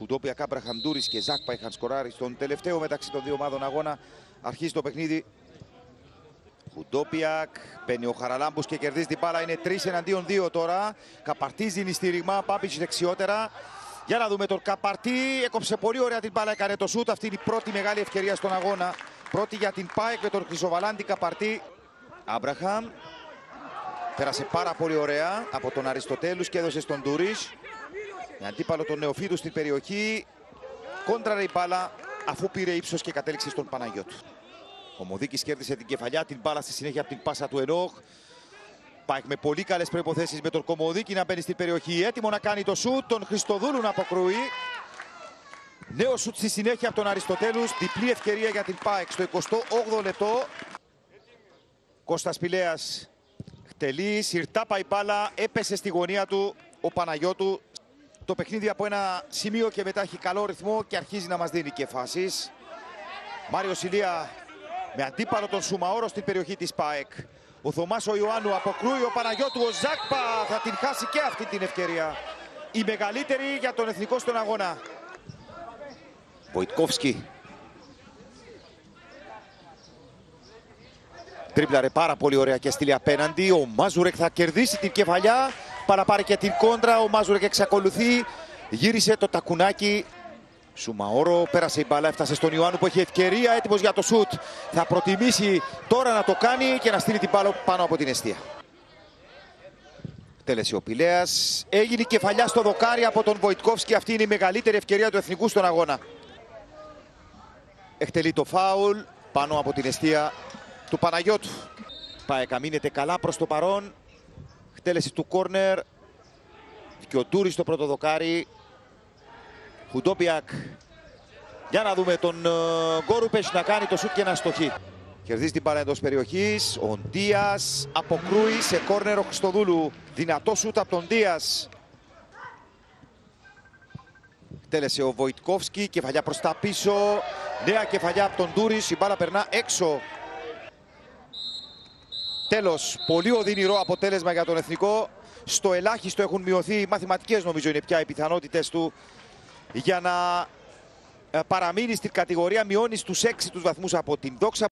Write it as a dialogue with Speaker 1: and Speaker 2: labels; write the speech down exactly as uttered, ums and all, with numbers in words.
Speaker 1: Χουντόπιακ, Αμπραχαμντούρης και Ζάκπα είχαν σκοράρει στον τελευταίο μεταξύ των δύο ομάδων αγώνα. Αρχίζει το παιχνίδι. Χουντόπιακ, παίρνει ο Χαραλάμπους και κερδίζει την μπάλα. Είναι τρεις εναντίον δύο τώρα. Καπαρτί δίνει στήριγμα, Πάπιτς δεξιότερα. Για να δούμε τον Καπαρτί. Έκοψε πολύ ωραία την μπάλα, έκανε το σούτ. Αυτή είναι η πρώτη μεγάλη ευκαιρία στον αγώνα. Πρώτη για την ΠΑΕΚ με τον Χρυσοβαλάντη. Καπαρτί. Άμπραχαμ. Πέρασε πάρα πολύ ωραία από τον Αριστοτέλους και έδωσε στον Ντούρις. Με αντίπαλο τον Νεοφίδου στην περιοχή. Κόντραρε η μπάλα αφού πήρε ύψος και κατέληξε στον Παναγιώτου. Ο Μοδίκης κέρδισε την κεφαλιά, την μπάλα στη συνέχεια από την πάσα του Ενόχ. ΠΑΕΚ με πολύ καλές προϋποθέσεις με τον Κομοδίκη να μπαίνει στην περιοχή. Έτοιμο να κάνει το σούτ, τον Χριστοδούλου να αποκρούει. Νέο σούτ στη συνέχεια από τον Αριστοτέλους. Διπλή ευκαιρία για την ΠΑΕΚ στο εικοστό όγδοο λεπτό. Κώστας Πηλέας χτελεί, συρτά πάει μπάλα, έπεσε στη γωνία του ο Παναγιώτου. Το παιχνίδι από ένα σημείο και μετά έχει καλό ρυθμό και αρχίζει να μας δίνει και φάσεις. Μάριος Ηλία με αντίπαλο τον Σουμαόρο στην περιοχή της ΠΑΕΚ. Ο Θωμάς ο Ιωάννου αποκρούει, ο Παναγιώτου, ο Ζάκπα θα την χάσει και αυτή την ευκαιρία. Η μεγαλύτερη για τον εθνικό στον αγώνα. Βοιτκόφσκι. Τρίπλαρε πάρα πολύ ωραία και στείλει απέναντι. Ο Μάζουρεκ θα κερδίσει την κεφαλιά. Παραπάρει και την κόντρα. Ο Μάζουρεκ εξακολουθεί. Γύρισε το τακουνάκι. Σουμαόρο, πέρασε η μπάλα, έφτασε στον Ιωάννου που έχει ευκαιρία, έτοιμος για το σουτ. Θα προτιμήσει τώρα να το κάνει και να στείλει την μπάλα πάνω από την εστία. Τέλεσε ο Πηλέας. Έγινε η κεφαλιά στο δοκάρι από τον Βοιτκόφσκι. Αυτή είναι η μεγαλύτερη ευκαιρία του εθνικού στον αγώνα. Εκτελεί το φάουλ πάνω από την εστία του Παναγιώτου. ΠΑΕΚ αμήνεται καλά προς το παρόν. Εκτέλεση του κόρνερ. Και ο Ντούρις στο πρώτο δοκάρι. Χουντόπιακ. Για να δούμε τον uh, Γκόρουπες να κάνει το σούτ και να στοχεί. Κερδίζει την μπάλα εντός περιοχής. Ο Ντίας αποκρούει σε κόρνερ ο Χριστοδούλου. Δυνατό σούτ από τον Ντίας. Τέλεσε ο Βοιτκόφσκι. Κεφαλιά προς τα πίσω. Νέα κεφαλιά από τον Ντούρις. Η μπάλα περνά έξω. Τέλος. Πολύ οδυνηρό αποτέλεσμα για τον εθνικό. Στο ελάχιστο έχουν μειωθεί οι μαθηματικές, νομίζω είναι πια οι πιθανότητες του για να παραμείνει στην κατηγορία. Μειώνει στους έξι τους βαθμούς από την Δόξα.